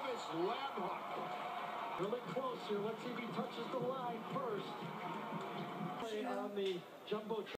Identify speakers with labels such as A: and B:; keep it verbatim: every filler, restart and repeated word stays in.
A: slab hook.
B: Really close here. Let's see if he touches the line first. Play on the jumbo.